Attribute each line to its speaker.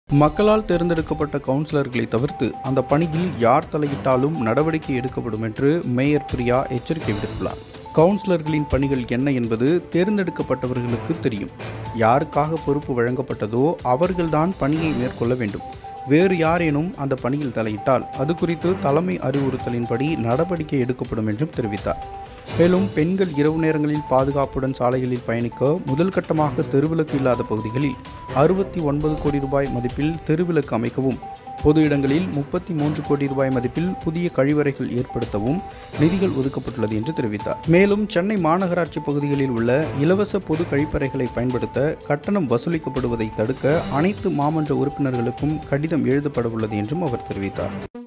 Speaker 1: மக்களால் தேர்ந்தெடுக்கப்பட்ட கவுன்சிலர்களை தவிர்த்து அந்த பணியில் யார் தலையிட்டாலும் நடவடிக்கை எடுக்கப்படும் என்று மேயர் பிரியா எச்சரிக்கை விடுத்துள்ளார். கவுன்சிலர்களின் பணிகள் என்ன என்பது தேர்ந்தெடுக்கப்பட்டவர்களுக்கு தெரியும். யாருக்காக பொறுப்பு வழங்கப்பட்டதோ அவர்கள்தான் பணியை மேற்கொள்ள வேண்டும். வேறு யாரேனும் அந்த பணியில் தலையிட்டால் அது குறித்து தலைமை அறிவுறுத்தலின்படி நடவடிக்கை எடுக்கப்படும் என்றும் தெரிவித்தார். மேலும் பெண்கள் இரவு நேரங்களில் பாதுகாப்புடன் சாலைகளில் பயணிக்க முதல் கட்டமாக தெருவிளக்கு இல்லாத பகுதிகளில் 69 கோடி ரூபாய் மதிப்பில் தெருவிளக்கு அமைக்கவும், பொது இடங்களில் 33 கோடி ரூபாய் மதிப்பில் புதிய கழிவறைகள் ஏற்படுத்தவும் நிதிகள் ஒதுக்கப்பட்டுள்ளது என்று தெரிவித்தார். மேலும் சென்னை மாநகராட்சி பகுதிகளில் உள்ள இலவச பொது கழிப்பறைகளை பயன்படுத்த கட்டணம் வசூலிக்கப்படுவதை தடுக்க அனைத்து மாமன்ற உறுப்பினர்களுக்கும் கடிதம் எழுதப்பட உள்ளது என்றும் அவர் தெரிவித்தார்.